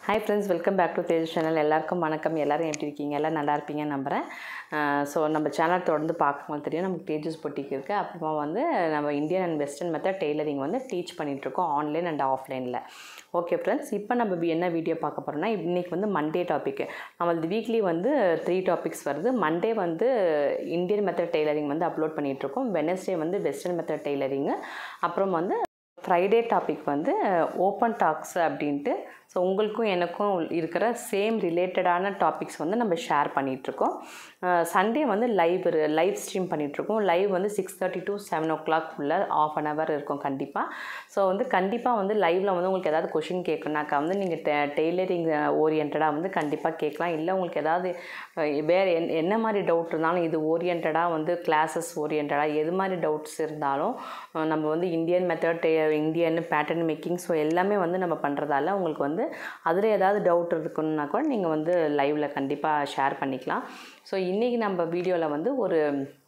Hi friends, welcome back to Tejas channel. எல்லாருக்கும் வணக்கம். எல்லாரும் எப்படி இருக்கீங்க? எல்லாம் நல்லா இருப்பீங்கன்னு நம்புறேன். ஸோ நம்ம சேனல் தொடர்ந்து பார்க்கும்போது தெரியும் நமக்கு தேஜஸ் பொட்டிக் இருக்குது. அப்புறமா வந்து நம்ம Indian and western method tailoring வந்து டீச் பண்ணிகிட்ருக்கோம் ஆன்லைன் அண்ட் ஆஃப்லைனில். ஓகே ஃப்ரெண்ட்ஸ், இப்போ நம்ம என்ன வீடியோ பார்க்க போகிறோம்னா, இன்றைக்கி வந்து மண்டே டாப்பிக்கு. நம்மளது வீக்லி வந்து 3 டாபிக்ஸ் வருது. மண்டே வந்து இந்தியன் மெத்தட் டெய்லரிங் வந்து அப்லோட் பண்ணிகிட்ருக்கோம். வெனஸ்டே வந்து வெஸ்டர்ன் மெத்தட் டெய்லரிங்கு. அப்புறம் வந்து ஃப்ரைடே டாபிக் வந்து ஓப்பன் டாக்ஸ் அப்படின்ட்டு. ஸோ உங்களுக்கும் எனக்கும் இருக்கிற சேம் ரிலேட்டடான டாபிக்ஸ் வந்து நம்ம ஷேர் பண்ணிகிட்ருக்கோம். சண்டே வந்து லைவ் ஸ்ட்ரீம் பண்ணிகிட்ருக்கோம். லைவ் வந்து 6:30 to 7 o'clock உள்ள ½ an hour இருக்கும் கண்டிப்பாக. ஸோ வந்து கண்டிப்பாக வந்து லைவில் வந்து உங்களுக்கு ஏதாவது கொஷின் கேட்கணுனாக்கா வந்து நீங்கள் டெய்லரிங் ஓரியன்டாக வந்து கண்டிப்பாக கேட்கலாம். இல்லை உங்களுக்கு ஏதாவது வேறு என்ன மாதிரி டவுட் இருந்தாலும், இது ஓரியன்டாக வந்து கிளாஸஸ் ஓரியன்டாக எது மாதிரி டவுட்ஸ் இருந்தாலும் நம்ம வந்து Indian method, Indian pattern making, so எல்லாமே வந்து நம்ம பண்ணுறதால உங்களுக்கு வந்து அதில் ஏதாவது டவுட் இருக்குன்னா கூட நீங்கள் வந்து லைவில் கண்டிப்பாக ஷேர் பண்ணிக்கலாம். ஸோ இன்றைக்கி நம்ம வீடியோவில் வந்து ஒரு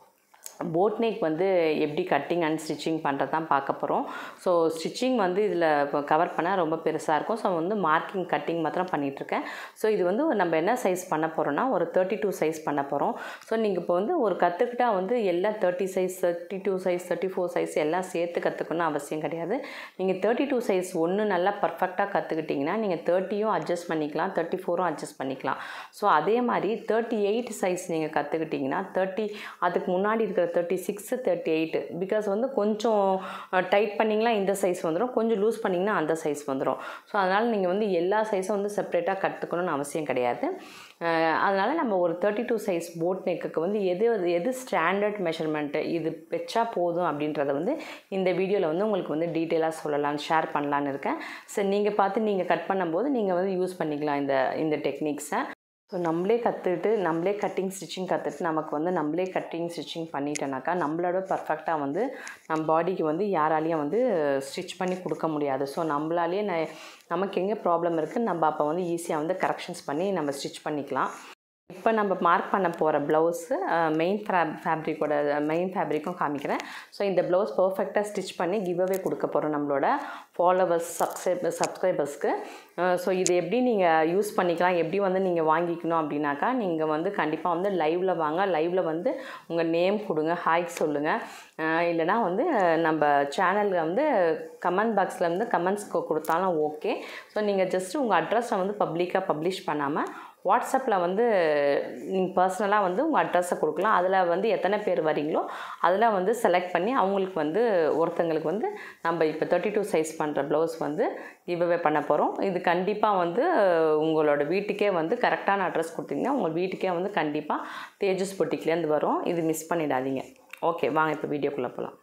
போட் நெக் வந்து எப்படி கட்டிங் அண்ட் ஸ்டிச்சிங் பண்ணுறது தான் பார்க்க போகிறோம். ஸோ ஸ்டிச்சிங் வந்து இதில் கவர் பண்ணால் ரொம்ப பெருசாக இருக்கும். ஸோ வந்து மார்க்கிங் கட்டிங் மாத்திரம் பண்ணிகிட்ருக்கேன். ஸோ இது வந்து நம்ம என்ன சைஸ் பண்ண போகிறோன்னா ஒரு 32 சைஸ் பண்ண போகிறோம். ஸோ நீங்கள் இப்போ வந்து ஒரு கற்றுக்கிட்டால் வந்து எல்லாம் 30 சைஸ், 32 சைஸ், 34 சைஸ் எல்லாம் சேர்த்து கற்றுக்கணும்னு அவசியம் கிடையாது. நீங்கள் 32 சைஸ் ஒன்று நல்லா பர்ஃபெக்டாக கற்றுக்கிட்டிங்கன்னா நீங்கள் 30யும் அட்ஜஸ்ட் பண்ணிக்கலாம், 34ம் அட்ஜஸ்ட் பண்ணிக்கலாம். ஸோ அதே மாதிரி 38 சைஸ் நீங்கள் கற்றுக்கிட்டிங்கன்னா 30 அதுக்கு முன்னாடி இருக்கிற 36, 38 பிகாஸ் வந்து கொஞ்சம் டைட் பண்ணிங்கன்னா இந்த சைஸ் வந்துடும், கொஞ்சம் லூஸ் பண்ணிங்கன்னா அந்த சைஸ் வந்துடும். ஸோ அதனால் நீங்கள் வந்து எல்லா சைஸும் வந்து செப்பரேட்டாக கற்றுக்கணும்னு அவசியம் கிடையாது. அதனால் நம்ம ஒரு 32 சைஸ் போட் நெக்குக்கு வந்து எது ஸ்டாண்டர்ட் மெஷர்மெண்ட்டு இது வச்சா போதும் அப்படின்றத வந்து இந்த வீடியோவில் வந்து உங்களுக்கு வந்து டீட்டெயிலாக சொல்லலாம், ஷேர் பண்ணலான்னு இருக்கேன். ஸோ நீங்கள் பார்த்து நீங்கள் கட் பண்ணும்போது நீங்கள் வந்து யூஸ் பண்ணிக்கலாம் இந்த டெக்னிக்ஸை. ஸோ நம்மளே கற்றுக்கிட்டு நம்மளே கட்டிங் ஸ்டிச்சிங் கற்றுட்டு நமக்கு வந்து நம்மளே கட்டிங் ஸ்டிச்சிங் பண்ணிட்டோனாக்கா நம்மளோட பர்ஃபெக்டாக வந்து நம்ம பாடிக்கு வந்து யாராலையும் வந்து ஸ்டிச் பண்ணி கொடுக்க முடியாது. ஸோ நம்மளாலேயே நமக்கு எங்கே ப்ராப்ளம் இருக்குது நம்ம அப்போ வந்து ஈஸியாக வந்து கரெக்ஷன்ஸ் பண்ணி நம்ம ஸ்டிச் பண்ணிக்கலாம். இப்போ நம்ம மார்க் பண்ண போகிற ப்ளவுஸு மெயின் ஃபேப்ரிக்கும் காமிக்கிறேன். ஸோ இந்த ப்ளவுஸ் பர்ஃபெக்டாக ஸ்டிச் பண்ணி கிவ்அவே கொடுக்க போகிறோம் நம்மளோட ஃபாலோவர்ஸ் சப்ஸ்கிரைபர்ஸ்க்கு. ஸோ இது எப்படி நீங்கள் யூஸ் பண்ணிக்கலாம், எப்படி வந்து நீங்கள் வாங்கிக்கணும் அப்படின்னாக்கா நீங்கள் வந்து கண்டிப்பாக வந்து லைவில் வாங்க. லைவில் வந்து உங்கள் நேம் கொடுங்க, ஹாய் சொல்லுங்கள். இல்லைனா வந்து நம்ம சேனலில் வந்து கமெண்ட் பாக்ஸில் வந்து கமெண்ட்ஸ் கொடுத்தாலும் ஓகே. ஸோ நீங்கள் ஜஸ்ட்டு உங்கள் அட்ரஸை வந்து பப்ளிக்காக பப்ளிஷ் பண்ணாமல் வாட்ஸ்அப்பில் வந்து நீங்கள் பர்சனலாக வந்து உங்கள் அட்ரஸை கொடுக்கலாம். அதில் வந்து எத்தனை பேர் வரீங்களோ அதில் வந்து செலக்ட் பண்ணி அவங்களுக்கு வந்து ஒருத்தங்களுக்கு வந்து நம்ம இப்போ 32 சைஸ் பண்ணுற ப்ளவுஸ் வந்து கிவ்அவே பண்ண போகிறோம். இது கண்டிப்பாக வந்து உங்களோட வீட்டுக்கே வந்து கரெக்டான அட்ரஸ் கொடுத்தீங்கன்னா உங்கள் வீட்டுக்கே வந்து கண்டிப்பாக தேஜஸ் பொட்டிக்லேருந்து வரும். இது மிஸ் பண்ணிடாதீங்க. ஓகே, வாங்க இப்போ வீடியோக்குள்ளே போகலாம்.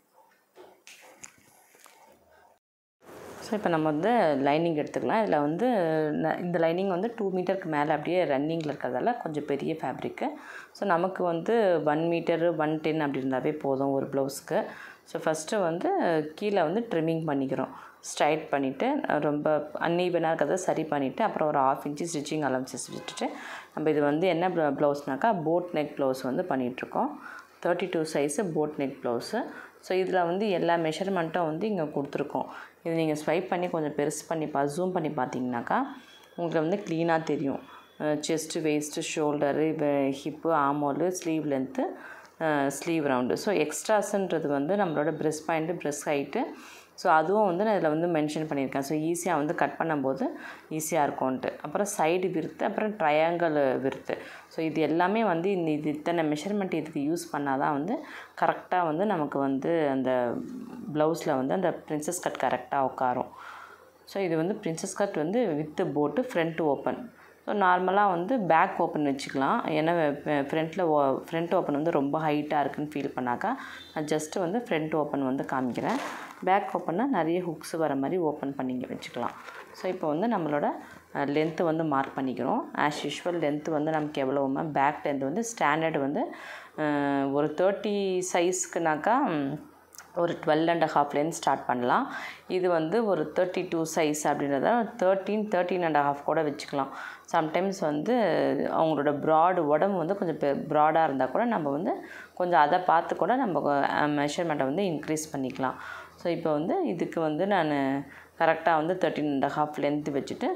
ஸோ இப்போ நம்ம வந்து லைனிங் எடுத்துக்கலாம். இதில் வந்து இந்த லைனிங் வந்து 2 மீட்டருக்கு மேலே அப்படியே ரன்னிங்கில் இருக்கிறதால கொஞ்சம் பெரிய ஃபேப்ரிக்கு. ஸோ நமக்கு வந்து 1 மீட்டர் 110 அப்படி இருந்தாவே போதும் ஒரு ப்ளவுஸ்க்கு. ஸோ ஃபஸ்ட்டு வந்து கீழே வந்து ட்ரிம்மிங் பண்ணிக்கிறோம். ஸ்ட்ரைட் பண்ணிவிட்டு ரொம்ப அன்ஈவனாக இருக்கிறத சரி பண்ணிவிட்டு அப்புறம் ஒரு 1/2 இன்ச்சு ஸ்டிச்சிங் அலவன்சஸ் விட்டுட்டு நம்ம இது வந்து என்ன ப்ளவுஸ்னாக்கா போட் நெக் ப்ளவுஸ் வந்து பண்ணிகிட்ருக்கோம். 32 size boat neck blouse. So இதில் வந்து எல்லா மெஷர்மெண்ட்டும் வந்து இங்கே கொடுத்துருக்கோம். இது நீங்கள் ஸ்வைப் பண்ணி கொஞ்சம் பெருசு பண்ணி ஜூம் பண்ணி பார்த்தீங்கன்னாக்கா உங்களுக்கு வந்து க்ளீனாக தெரியும். Chest, waist, shoulder, hip, armhole, sleeve length, sleeve round. So எக்ஸ்ட்ராஸுன்றது வந்து நம்மளோட breast point, breast height. So அதுவும் வந்து நான் இதில் வந்து மென்ஷன் பண்ணியிருக்கேன். ஸோ ஈஸியாக வந்து கட் பண்ணும்போது ஈஸியாக இருக்கும்ன்ட்டு. அப்புறம் சைடு விருத்து, அப்புறம் ட்ரையாங்கிள் விருத்து. ஸோ இது எல்லாமே வந்து இது இத்தனை மெஷர்மெண்ட் இதுக்கு யூஸ் பண்ணால் தான் வந்து கரெக்டாக வந்து நமக்கு வந்து அந்த ப்ளவுஸில் வந்து அந்த பிரின்சஸ் கட் கரெக்டாக உட்காரும். ஸோ இது வந்து பிரின்சஸ் கட் வந்து வித்து போட்டு ஃப்ரண்ட் ஓப்பன். ஸோ நார்மலாக வந்து பேக் ஓப்பன் வச்சுக்கலாம். ஏன்னா ஃப்ரண்ட் ஓப்பன் வந்து ரொம்ப ஹைட்டாக இருக்குதுன்னு ஃபீல் பண்ணாக்கா நான் ஜஸ்ட்டு வந்து ஃப்ரண்ட் ஓப்பன் வந்து காமிக்கிறேன். பேக் ஓப்பன்னா நிறைய ஹுக்ஸ் வர மாதிரி ஓப்பன் பண்ணிங்க வச்சுக்கலாம். ஸோ இப்போ வந்து நம்மளோட லென்த்து வந்து மார்க் பண்ணிக்கிறோம். ஆஸ் யூஷுவல் லென்த்து வந்து நமக்கு எவ்வளோமா பேக் லென்த்து வந்து ஸ்டாண்டர்டு வந்து ஒரு 30 சைஸ்க்குனாக்கா ஒரு 12.5 ஸ்டார்ட் பண்ணலாம். இது வந்து ஒரு 32 சைஸ் அப்படின்றத 13.5 கூட வச்சுக்கலாம். சம்டைம்ஸ் வந்து அவங்களோட உடம்பு வந்து கொஞ்சம் ப்ராடாக இருந்தால் கூட நம்ம வந்து கொஞ்சம் அதை பார்த்து கூட நம்ம மெஷர்மெண்ட்டை வந்து இன்க்ரீஸ் பண்ணிக்கலாம். ஸோ இப்போ வந்து இதுக்கு வந்து நான் கரெக்டாக வந்து 13.5 லென்த்து வச்சுட்டு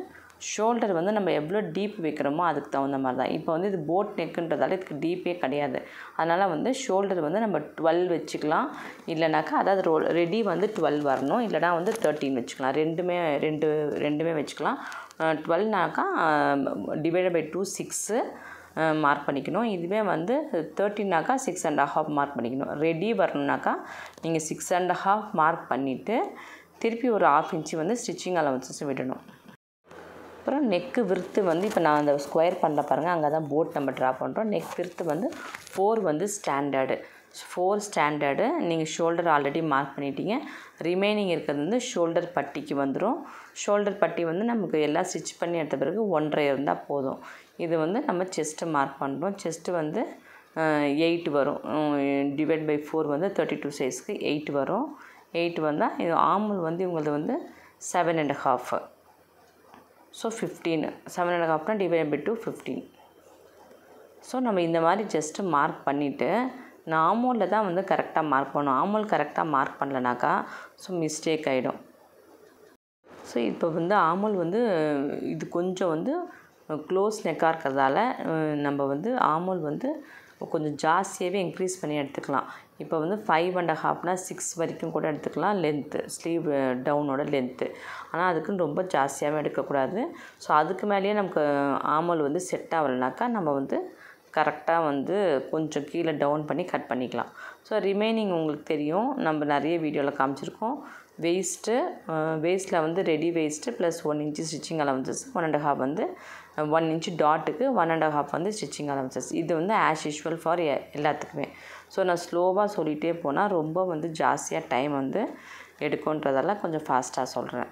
ஷோல்டர் வந்து நம்ம எவ்வளோ டீப் வைக்கிறோமோ அதுக்கு தகுந்த மாதிரி தான். இப்போ வந்து இது போட் நெக்குன்றதால இதுக்கு டீப்பே கிடையாது. அதனால் வந்து ஷோல்டர் வந்து நம்ம 12 வச்சுக்கலாம். இல்லைனாக்கா அதாவது ரெடி வந்து 12 வரணும், இல்லைனா வந்து 13 வச்சுக்கலாம். ரெண்டுமே வச்சுக்கலாம். 12னாக்கா டிவைடட் பை 2 6 மார்க் பண்ணிக்கணும். இதுவே வந்து 13னாக்கா 6 1/2 மார்க் பண்ணிக்கணும். ரெடி வரணுனாக்கா நீங்கள் 6 1/2 மார்க் பண்ணிவிட்டு திருப்பி ஒரு 1/2 இன்ச்சு வந்து ஸ்டிச்சிங் அலவன்சஸ் விடணும். அப்புறம் நெக்கு விருத்து வந்து இப்போ நான் அந்த ஸ்கொயர் பண்ண பாருங்கள், அங்கே தான் போட் நம்ம ட்ரா பண்ணுறோம். நெக் விருத்து வந்து 4 வந்து ஸ்டாண்டர்டு. 4 ஸ்டாண்டர்டு நீங்கள் ஷோல்டர் ஆல்ரெடி மார்க் பண்ணிட்டீங்க. ரிமைனிங் இருக்கிறது வந்து ஷோல்டர் பட்டிக்கு வந்துடும். ஷோல்டர் பட்டி வந்து நமக்கு எல்லாம் ஸ்டிச் பண்ணி எடுத்த பிறகு 1.5 இருந்தால் போதும். இது வந்து நம்ம செஸ்ட்டு மார்க் பண்ணுறோம். செஸ்ட்டு வந்து 8 வரும். டிவைட் பை 4 வந்து 32 சைஸ்க்கு 8 வரும். 8 வந்தால் இது ஆர்மல் வந்து இவங்களது வந்து 7 1/2. ஸோ 15. 7 1/2னா டிவைட் பை 2 15. ஸோ நம்ம இந்த மாதிரி ஜஸ்ட்டு மார்க் பண்ணிவிட்டு நான் ஆர்மோலில் தான் வந்து கரெக்டாக மார்க் பண்ணணும். ஆர்மல் கரெக்டாக மார்க் பண்ணலனாக்கா ஸோ மிஸ்டேக் ஆகிடும். ஸோ இப்போ வந்து ஆர்மல் வந்து இது கொஞ்சம் வந்து க்ளோஸ் நெக்காக இருக்கிறதால நம்ம வந்து ஆர்மல் வந்து கொஞ்சம் ஜாஸ்தியாகவே இன்க்ரீஸ் பண்ணி எடுத்துக்கலாம். இப்போ வந்து 5 1/2னா 6 வரைக்கும் கூட எடுத்துக்கலாம் லென்த்து, ஸ்லீவ் டவுனோட லென்த்து. ஆனால் அதுக்குன்னு ரொம்ப ஜாஸ்தியாகவும் எடுக்கக்கூடாது. ஸோ அதுக்கு மேலேயே நமக்கு ஆர்மல் வந்து செட் ஆகலைனாக்கா நம்ம வந்து கரெக்டாக வந்து கொஞ்சம் கீழே டவுன் பண்ணி கட் பண்ணிக்கலாம். ஸோ ரிமைனிங் உங்களுக்கு தெரியும், நம்ம நிறைய வீடியோவில் காமிச்சிருக்கோம். வேஸ்ட்டில் வந்து ready waist plus 1 inch stitching allowances, 1 1/2 வந்து 1 இன்ச்சு டாட்டுக்கு 1 1/2 வந்து ஸ்டிச்சிங் அலவன்சஸ். இது வந்து ஆஸ் யூஷுவல் ஃபார் எல்லாத்துக்குமே. ஸோ நான் ஸ்லோவாக சொல்லிகிட்டே போனால் ரொம்ப வந்து ஜாஸ்தியாக டைம் வந்து எடுக்குன்றதால கொஞ்சம் ஃபாஸ்ட்டாக சொல்கிறேன்.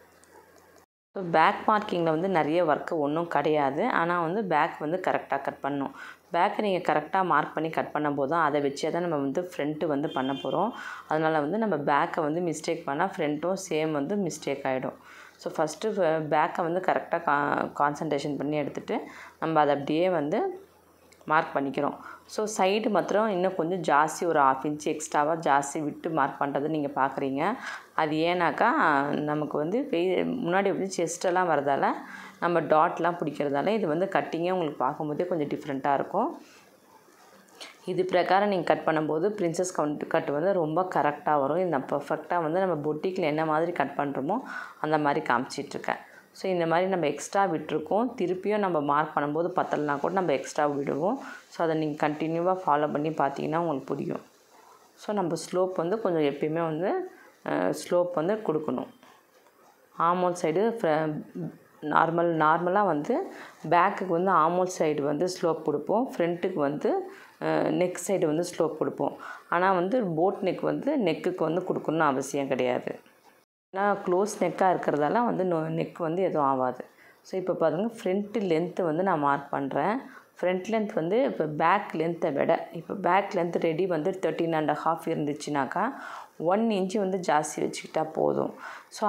ஸோ பேக் மார்க்கிங்கில் வந்து நிறைய ஒர்க்கு ஒன்றும் கிடையாது. ஆனால் வந்து பேக் வந்து கரெக்டாக கட் பண்ணணும். பேக்கை நீங்கள் கரெக்டாக மார்க் பண்ணி கட் பண்ணும்போது தான் அதை வச்சே தான் நம்ம வந்து ஃப்ரண்ட்டு வந்து பண்ண போகிறோம். அதனால் வந்து நம்ம பேக்கை வந்து மிஸ்டேக் பண்ணால் ஃப்ரண்ட்டும் சேம் வந்து மிஸ்டேக் ஆகிடும். ஸோ ஃபஸ்ட்டு பேக்கை வந்து கரெக்டாக கான்சன்ட்ரேஷன் பண்ணி எடுத்துகிட்டு நம்ம அதை அப்படியே வந்து மார்க் பண்ணிக்கிறோம். ஸோ சைடு மாத்திரம் இன்னும் கொஞ்சம் ஜாஸ்தி ஒரு 1/2 இன்ச்சு எக்ஸ்ட்ராவாக ஜாஸ்தி விட்டு மார்க் பண்ணுறது நீங்கள் பார்க்குறீங்க. அது ஏன்னாக்கா நமக்கு வந்து முன்னாடி வந்து செஸ்ட்டெல்லாம் வரதால் நம்ம டாட்லாம் பிடிக்கிறதால இது வந்து கட்டிங்கே உங்களுக்கு பார்க்கும்போதே கொஞ்சம் டிஃப்ரெண்ட்டாக இருக்கும். இது பிரகாரம் நீங்கள் கட் பண்ணும்போது பிரின்சஸ் கட் வந்து ரொம்ப கரெக்டாக வரும். இது நான் பர்ஃபெக்டாக வந்து நம்ம பொட்டிக்கில் என்ன மாதிரி கட் பண்ணுறோமோ அந்த மாதிரி காமிச்சிட்ருக்கேன். ஸோ இந்த மாதிரி நம்ம எக்ஸ்ட்ரா விட்டுருக்கோம். திருப்பியும் நம்ம மார்க் பண்ணும்போது பத்தலைனா கூட நம்ம எக்ஸ்ட்ரா விடுவோம். ஸோ அதை நீங்கள் கண்டினியூவாக ஃபாலோ பண்ணி பார்த்தீங்கன்னா உங்களுக்கு புரியும். ஸோ நம்ம ஸ்லோப் வந்து கொஞ்சம் எப்பயுமே வந்து ஸ்லோப் வந்து கொடுக்கணும். ஆர்மோல் சைடு நார்மலாக வந்து பேக்குக்கு வந்து ஆர்மோல் சைடு வந்து ஸ்லோப் கொடுப்போம். ஃப்ரண்ட்டுக்கு வந்து நெக் சைடு வந்து ஸ்லோப் கொடுப்போம். ஆனால் வந்து போட் நெக் வந்து நெக்குக்கு வந்து கொடுக்கணும்னு அவசியம் கிடையாது. ஏன்னா க்ளோஸ் நெக்காக இருக்கிறதால வந்து நெக் வந்து எதுவும் ஆகாது. ஸோ இப்போ பாருங்கள் ஃப்ரண்ட்டு லென்த்து வந்து நான் மார்க் பண்ணுறேன். ஃப்ரண்ட் லென்த் வந்து இப்போ பேக் லென்த்தை விட இப்போ பேக் லென்த் ரெடி வந்து 13 1/2 இருந்துச்சுனாக்கா 1 இன்ச்சு வந்து ஜாஸ்தி வச்சுக்கிட்டா போதும். ஸோ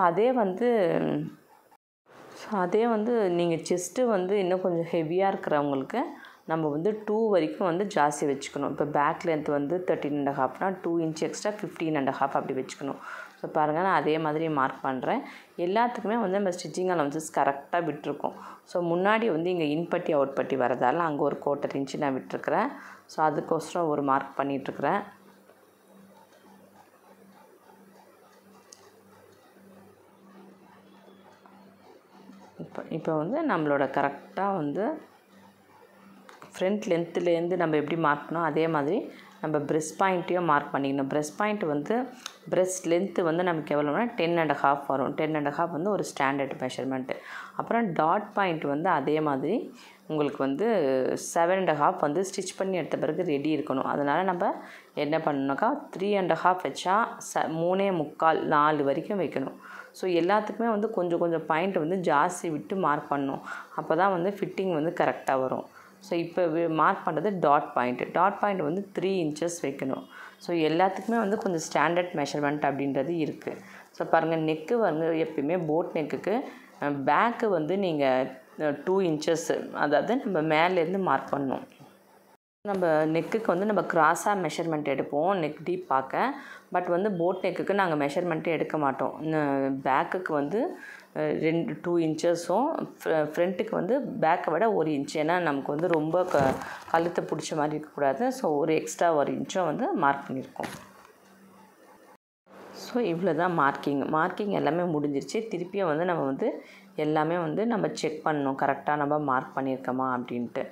அதே வந்து நீங்கள் செஸ்ட்டு வந்து இன்னும் கொஞ்சம் ஹெவியாக இருக்கிறவங்களுக்கு நம்ம வந்து 2 வரைக்கும் வந்து ஜாஸ்தி வச்சுக்கணும். இப்போ பேக் லென்த் வந்து 13 1/2னா 2 இன்ச் எக்ஸ்ட்ரா 15 1/2 அப்படி வச்சுக்கணும். ஸோ பாருங்கள் நான் அதே மாதிரி மார்க் பண்ணுறேன். எல்லாத்துக்குமே வந்து நம்ம ஸ்டிச்சிங் அலவன்சஸ் கரெக்டாக விட்டுருக்கோம். ஸோ முன்னாடி வந்து இங்கே இன்பட்டி அவுட் பட்டி வரதால் அங்கே ஒரு 1/4 இன்ச்சு நான் விட்டுருக்குறேன். ஸோ அதுக்கோசரம் ஒரு மார்க் பண்ணிகிட்ருக்குறேன். இப்போ வந்து நம்மளோட கரெக்டாக வந்து ஃப்ரண்ட் லென்த்துலேருந்து நம்ம எப்படி மார்க் பண்ணோம் அதே மாதிரி நம்ம ப்ரெஸ்ட் பாயிண்ட்டையும் மார்க் பண்ணிக்கணும். ப்ரெஸ்ட் பாயிண்ட் வந்து ப்ரெஸ்ட் லென்த்து வந்து நமக்கு எவ்வளோனா 10 1/2 வரும். 10 1/2 வந்து ஒரு ஸ்டாண்டர்ட் மெஷர்மெண்ட்டு. அப்புறம் டாட் பாயிண்ட் வந்து அதே மாதிரி உங்களுக்கு வந்து 7 1/2 வந்து ஸ்டிச் பண்ணி எடுத்த பிறகு ரெடி இருக்கணும். அதனால் நம்ம என்ன பண்ணணுனாக்கா 3 1/2 வச்சா 3 1/4 4 வரைக்கும் வைக்கணும். ஸோ எல்லாத்துக்குமே வந்து கொஞ்சம் கொஞ்சம் பாயிண்ட் வந்து ஜாஸ்தி விட்டு மார்க் பண்ணணும். அப்போ தான் வந்து ஃபிட்டிங் வந்து கரெக்டாக வரும். ஸோ இப்போ மார்க் பண்ணுறது டாட் பாயிண்ட் வந்து 3 இன்ச்சஸ் வைக்கணும். ஸோ எல்லாத்துக்குமே வந்து கொஞ்சம் ஸ்டாண்டர்ட் மெஷர்மெண்ட் அப்படின்றது இருக்குது. ஸோ பாருங்கள் நெக்கு வந்து எப்பயுமே போட் நெக்குக்கு பேக்கு வந்து நீங்கள் 2 இன்ச்சஸ் அதாவது நம்ம மேலேருந்து மார்க் பண்ணணும். நம்ம நெக்குக்கு வந்து நம்ம கிராஸாக மெஷர்மெண்ட் எடுப்போம் நெக் டீப் பார்க்க. பட் வந்து போட் நெக்குக்கு நாங்கள் மெஷர்மெண்ட்டே எடுக்க மாட்டோம். பேக்குக்கு வந்து 2 இன்ச்சஸும் ஃப்ரண்ட்டுக்கு வந்து பேக்கை விட 1 இன்ச். ஏன்னா நமக்கு வந்து ரொம்ப கழுத்தை பிடிச்ச மாதிரி இருக்கக்கூடாது. ஸோ ஒரு எக்ஸ்ட்ரா 1 இன்ச்சும் வந்து மார்க் பண்ணியிருக்கோம். ஸோ இவ்வளோ தான் மார்க்கிங் எல்லாமே முடிஞ்சிருச்சு. திருப்பியும் வந்து நம்ம வந்து எல்லாமே வந்து நம்ம செக் பண்ணணும், கரெக்டாக நம்ம மார்க் பண்ணியிருக்கோமா அப்படின்ட்டு.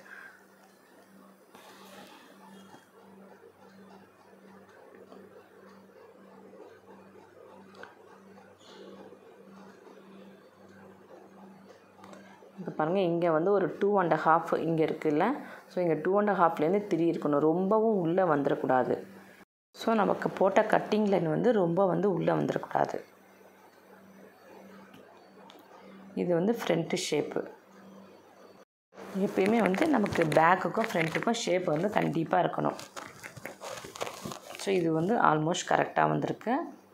இப்போ பாருங்கள், இங்கே வந்து ஒரு 2 1/2 இங்கே இருக்குல்ல. ஸோ இங்கே 2 1/2லேருந்து 3 இருக்கணும். ரொம்பவும் உள்ளே வந்துடக்கூடாது. ஸோ நமக்கு போட்ட கட்டிங் லைன் வந்து ரொம்ப வந்து உள்ளே வந்துடக்கூடாது. இது வந்து ஃப்ரண்ட்டு ஷேப்பு. எப்பயுமே வந்து நமக்கு பேக்குக்கும் ஃப்ரண்ட்டுக்கும் ஷேப் வந்து கண்டிப்பாக இருக்கணும். ஸோ இது வந்து ஆல்மோஸ்ட் கரெக்டாக வந்திருக்கு.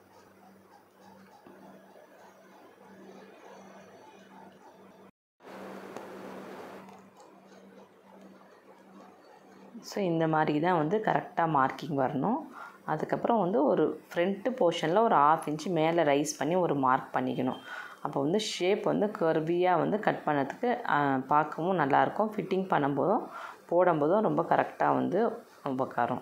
ஸோ இந்த மாதிரி தான் வந்து கரெக்டாக மார்க்கிங் வரணும். அதுக்கப்புறம் வந்து ஒரு ஃப்ரண்ட்டு போர்ஷனில் ஒரு 1/2 இன்ச்சு மேலே ரைஸ் பண்ணி ஒரு மார்க் பண்ணிக்கணும். அப்போ வந்து ஷேப் வந்து கர்வியாக வந்து கட் பண்ணதுக்கு பார்க்கவும் நல்லாயிருக்கும். ஃபிட்டிங் பண்ணும்போதும் போடும்போதும் ரொம்ப கரெக்டாக வந்து உட்காரும்.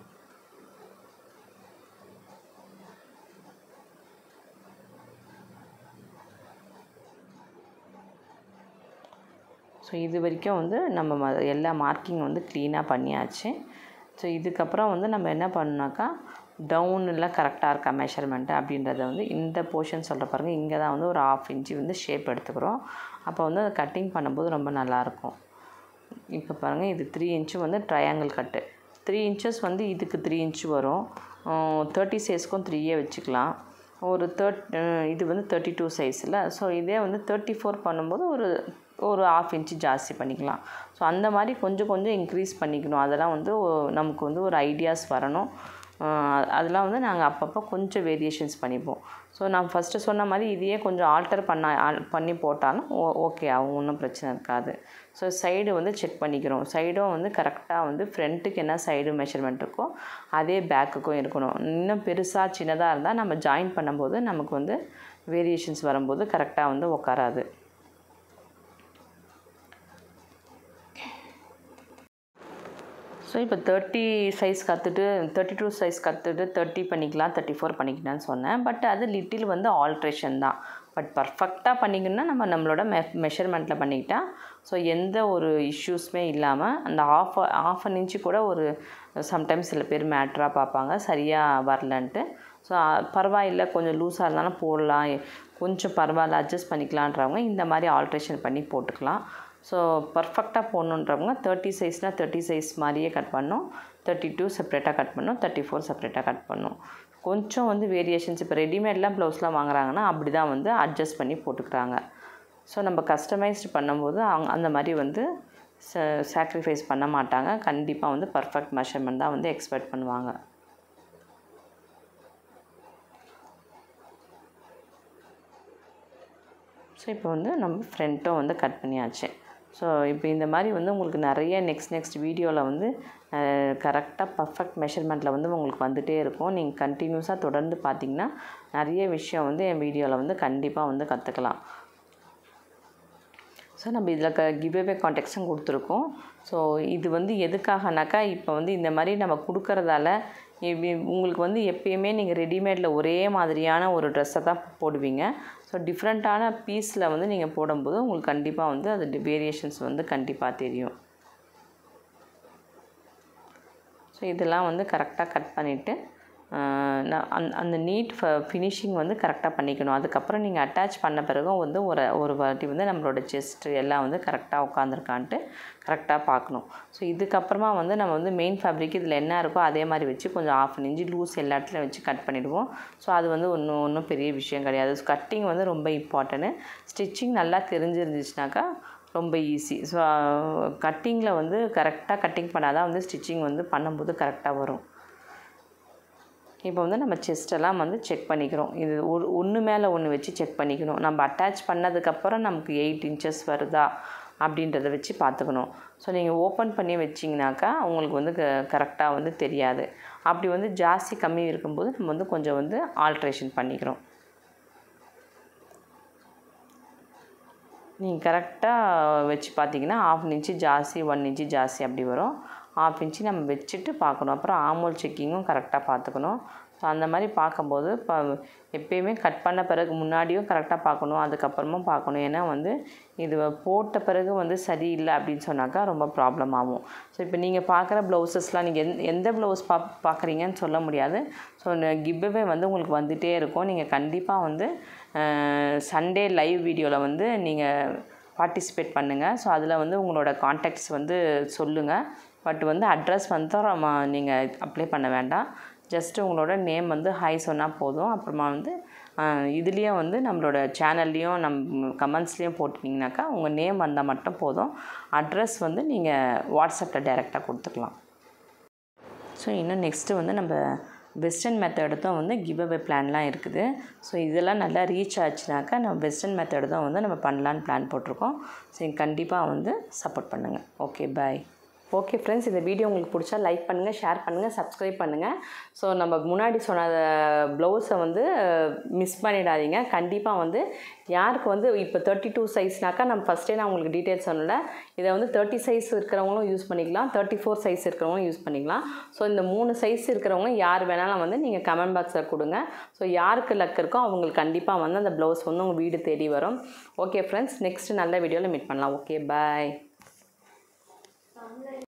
ஸோ இது வரைக்கும் வந்து நம்ம எல்லா மார்க்கிங் வந்து க்ளீனாக பண்ணியாச்சு. ஸோ இதுக்கப்புறம் வந்து நம்ம என்ன பண்ணோன்னாக்கா, டவுன்லாம் கரெக்டாக இருக்கா மெஷர்மெண்ட்டு அப்படின்றத வந்து இந்த போர்ஷன் சொல்கிற பாருங்கள். இங்கே தான் வந்து ஒரு 1/2 இன்ச்சு வந்து ஷேப் எடுத்துக்கிறோம். அப்போ வந்து அதை கட்டிங் பண்ணும்போது ரொம்ப நல்லாயிருக்கும். இப்போ பாருங்கள், இது 3 இன்ச்சு வந்து ட்ரையாங்கிள் கட்டு. 3 இன்ச்சஸ் வந்து இதுக்கு 3 இன்ச்சு வரும். 30 சைஸ்க்கும் 3ஏ வச்சுக்கலாம். ஒரு இது வந்து 32 சைஸில். ஸோ இதே வந்து 34 பண்ணும்போது ஒரு 1/2 இன்ச்சு ஜாஸ்தி பண்ணிக்கலாம். ஸோ அந்த மாதிரி கொஞ்சம் கொஞ்சம் இன்க்ரீஸ் பண்ணிக்கணும். அதெல்லாம் வந்து நமக்கு வந்து ஒரு ஐடியாஸ் வரணும். அதெல்லாம் வந்து நாங்கள் அப்பப்போ கொஞ்சம் வேரியேஷன்ஸ் பண்ணிப்போம். ஸோ நான் ஃபஸ்ட்டு சொன்ன மாதிரி இதையே கொஞ்சம் ஆல்டர் பண்ணி போட்டாலும் ஓகே ஆகும், ஒன்றும் பிரச்சனை இருக்காது. ஸோ சைடு வந்து செக் பண்ணிக்கிறோம். சைடும் வந்து கரெக்டாக வந்து ஃப்ரண்ட்டுக்கு என்ன சைடு மெஷர்மெண்ட் இருக்கோ அதே பேக்குக்கும் இருக்கணும். இன்னும் பெருசாக சின்னதாக இருந்தால் நம்ம ஜாயின் பண்ணும்போது நமக்கு வந்து வேரியேஷன்ஸ் வரும்போது கரெக்டாக வந்து உட்காராது. ஸோ இப்போ 30 சைஸ் கற்றுட்டு 32 சைஸ் கற்றுட்டு 30 பண்ணிக்கலாம், 34 பண்ணிக்கலாம்னு சொன்னேன். பட் அது லிட்டில் வந்து ஆல்ட்ரேஷன் தான். பட் பர்ஃபெக்டாக பண்ணிக்கணும்னா நம்மளோட மெஷர்மெண்ட்டில் பண்ணிக்கிட்டால் ஸோ எந்த ஒரு இஷ்யூஸுமே இல்லாமல் அந்த ஆஃப் அன் இன்ச்சு கூட ஒரு சம்டைம்ஸ் சில பேர் மேட்ராக பார்ப்பாங்க, சரியாக வரலன்ட்டு. ஸோ பரவாயில்லை, கொஞ்சம் லூஸாக இருந்தாலும் போடலாம், கொஞ்சம் பரவாயில்ல அட்ஜஸ்ட் பண்ணிக்கலான்றவங்க இந்த மாதிரி ஆல்ட்ரேஷன் பண்ணி போட்டுக்கலாம். ஸோ பர்ஃபெக்டாக போடணுன்றவங்க 30 சைஸ்னால் 30 சைஸ் மாதிரியே கட் பண்ணணும், 32 செப்ரேட்டாக கட் பண்ணணும், 34 செப்ரேட்டாக கட் பண்ணணும். கொஞ்சம் வந்து வேரியேஷன்ஸ் இப்போ ரெடிமேட்லாம் ப்ளவுஸ்லாம் வாங்குறாங்கன்னா அப்படி தான் வந்து அட்ஜஸ்ட் பண்ணி போட்டுக்கிறாங்க. ஸோ நம்ம கஸ்டமைஸ்டு பண்ணும்போது அந்த மாதிரி வந்து சாக்ரிஃபைஸ் பண்ண மாட்டாங்க. கண்டிப்பாக வந்து பர்ஃபெக்ட் மெஷர்மெண்ட் தான் வந்து எக்ஸ்பெக்ட் பண்ணுவாங்க. ஸோ இப்போ வந்து நம்ம ஃப்ரண்ட்டும் வந்து கட் பண்ணியாச்சு. ஸோ இப்போ இந்த மாதிரி வந்து உங்களுக்கு நிறைய நெக்ஸ்ட் வீடியோவில் வந்து கரெக்டாக பர்ஃபெக்ட் மெஷர்மெண்ட்டில் வந்து உங்களுக்கு வந்துகிட்டே இருக்கும். நீங்கள் கண்டினியூஸாக தொடர்ந்து பார்த்திங்கன்னா நிறைய விஷயம் வந்து என் வீடியோவில் வந்து கண்டிப்பாக வந்து கற்றுக்கலாம். ஸோ நம்ம இதில் கிவ்அவே கான்டெக்ட்ஸும் கொடுத்துருக்கோம். ஸோ இது வந்து எதுக்காகனாக்கா, இப்போ வந்து இந்த மாதிரி நம்ம கொடுக்கறதால உங்களுக்கு வந்து எப்பயுமே நீங்கள் ரெடிமேடில் ஒரே மாதிரியான ஒரு ட்ரெஸ்ஸை தான் போடுவீங்க. ஸோ டிஃப்ரெண்ட்டான பீஸில் வந்து நீங்கள் போடும்போது உங்களுக்கு கண்டிப்பாக வந்து அது வேரியேஷன்ஸ் வந்து கண்டிப்பாக தெரியும். ஸோ இதெல்லாம் வந்து கரெக்டாக கட் பண்ணிவிட்டு அந்த நீட் ஃபினிஷிங் வந்து கரெக்டாக பண்ணிக்கணும். அதுக்கப்புறம் நீங்கள் அட்டாச் பண்ண பிறகும் வந்து ஒரு வாட்டி வந்து நம்மளோட செஸ்ட்டு எல்லாம் வந்து கரெக்டாக உட்காந்துருக்கான்ட்டு கரெக்டாக பார்க்கணும். ஸோ இதுக்கப்புறமா வந்து நம்ம வந்து மெயின் ஃபேப்ரிக் இதில் என்ன இருக்கோ அதே மாதிரி வச்சு கொஞ்சம் 1/2 இன்ச்சு லூஸ் எல்லா இடத்துலையும் வச்சு கட் பண்ணிவிடுவோம். ஸோ அது வந்து ஒன்றும் பெரிய விஷயம் கிடையாது. கட்டிங் வந்து ரொம்ப இம்பார்ட்டன்ட்டு. ஸ்டிச்சிங் நல்லா தெரிஞ்சிருந்துச்சுனாக்கா ரொம்ப ஈஸி. ஸோ கட்டிங்கில் வந்து கரெக்டாக கட்டிங் பண்ணால் தான் வந்து ஸ்டிச்சிங் வந்து பண்ணும்போது கரெக்டாக வரும். இப்போ வந்து நம்ம செஸ்ட்டெல்லாம் வந்து செக் பண்ணிக்கிறோம். இது ஒன்று மேலே ஒன்று வச்சு செக் பண்ணிக்கணும். நம்ம அட்டாச் பண்ணதுக்கப்புறம் நமக்கு 8 இன்ச்சஸ் வருதா, அப்படின்றத வச்சு பார்த்துக்கணும். ஸோ நீங்கள் ஓப்பன் பண்ணி வச்சிங்கனாக்கா உங்களுக்கு வந்து கரெக்டாக வந்து தெரியாது. அப்படி வந்து ஜாஸ்தி கம்மி இருக்கும்போது நம்ம வந்து கொஞ்சம் வந்து ஆல்ட்ரேஷன் பண்ணிக்கிறோம். நீங்கள் கரெக்டாக வச்சு பார்த்தீங்கன்னா 1/2 இன்ச்சு ஜாஸ்தி 1 இன்ச்சு ஜாஸ்தி அப்படி வரும். 1/2 இன்ச்சு நம்ம வச்சுட்டு பார்க்கணும். அப்புறம் ஆமோல் செக்கிங்கும் கரெக்டாக பார்த்துக்கணும். ஸோ அந்த மாதிரி பார்க்கும்போது எப்பயுமே கட் பண்ண பிறகு முன்னாடியும் கரெக்டாக பார்க்கணும், அதுக்கப்புறமும் பார்க்கணும். ஏன்னா வந்து இது போட்ட பிறகு வந்து சரியில்லை அப்படின்னு சொன்னாக்கா ரொம்ப ப்ராப்ளம் ஆகும். ஸோ இப்போ நீங்கள் பார்க்குற ப்ளவுசஸ்லாம் நீங்கள் எந்த ப்ளவுஸ் பார்க்குறீங்கன்னு சொல்ல முடியாது. ஸோ கிவ்அவே வந்து உங்களுக்கு வந்துகிட்டே இருக்கும். நீங்கள் கண்டிப்பாக வந்து சண்டே லைவ் வீடியோவில் வந்து நீங்கள் பார்ட்டிசிபேட் பண்ணுங்கள். ஸோ அதில் வந்து உங்களோட கான்டாக்ட்ஸ் வந்து சொல்லுங்கள். பட் வந்து அட்ரஸ் வந்து நீங்கள் அப்ளை பண்ண வேண்டாம். ஜஸ்ட்டு உங்களோட நேம் வந்து ஹாய் சொன்னால் போதும். அப்புறமா வந்து இதுலேயும் வந்து நம்மளோட சேனல்லையும் கமெண்ட்ஸ்லேயும் போட்டிங்கனாக்கா உங்கள் நேம் வந்தால் மட்டும் போதும். அட்ரஸ் வந்து நீங்கள் வாட்ஸ்அப்பில் டைரெக்டாக கொடுத்துக்கலாம். ஸோ இன்னும் நெக்ஸ்ட்டு வந்து நம்ம வெஸ்டர்ன் மெத்தடு தான் வந்து கிவ்அவே பிளான்லாம் இருக்குது. ஸோ இதெல்லாம் நல்லா ரீச் ஆச்சுனாக்கா நம்ம வெஸ்டர்ன் மெத்தடு தான் வந்து நம்ம பண்ணலான்னு பிளான் போட்டிருக்கோம். ஸோ கண்டிப்பாக வந்து சப்போர்ட் பண்ணுங்கள். Okay bye. ஓகே ஃப்ரெண்ட்ஸ், இந்த வீடியோ உங்களுக்கு பிடிச்சா லைக் பண்ணுங்கள், ஷேர் பண்ணுங்கள், சப்ஸ்கிரைப் பண்ணுங்கள். ஸோ நம்ம முன்னாடி சொன்ன ப்ளவுஸை வந்து மிஸ் பண்ணிடாதீங்க. கண்டிப்பாக வந்து யாருக்கு வந்து இப்போ 32 சைஸ்னாக்கா நம்ம ஃபஸ்ட்டே நான் உங்களுக்கு டீட்டெயில்ஸ் சொன்னல, இதை வந்து 30 சைஸ் இருக்கிறவங்களும் யூஸ் பண்ணிக்கலாம், 34 சைஸ் இருக்கிறவங்களும் யூஸ் பண்ணிக்கலாம். ஸோ இந்த 3 சைஸ் இருக்கிறவங்க யார் வேணாலும் வந்து நீங்கள் கமெண்ட் பாக்ஸில் கொடுங்க. ஸோ யாருக்கு லக் இருக்கோ அவங்களுக்கு கண்டிப்பாக வந்து அந்த ப்ளவுஸ் வந்து உங்கள் வீடு தேடி வரும். ஓகே ஃப்ரெண்ட்ஸ், நெக்ஸ்ட்டு நல்ல வீடியோவில் மீட் பண்ணலாம். ஓகே பாய்.